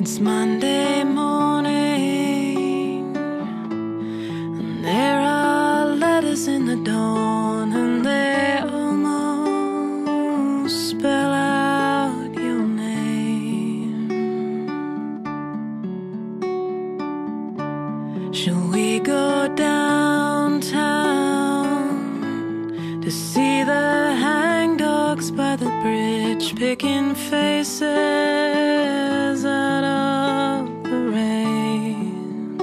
It's Monday morning, and there are letters in the dawn, and they almost spell out your name. Shall we go downtown to see the hangdogs by the bridge, picking faces out of the rain?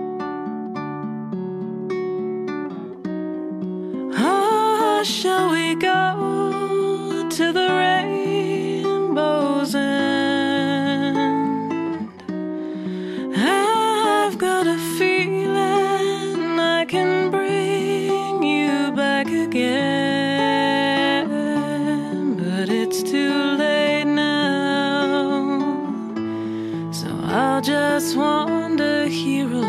Oh, shall we go to the rainbow's end? I've got a feeling I can bring you back again, but it's too late now, so I'll just wander here alone.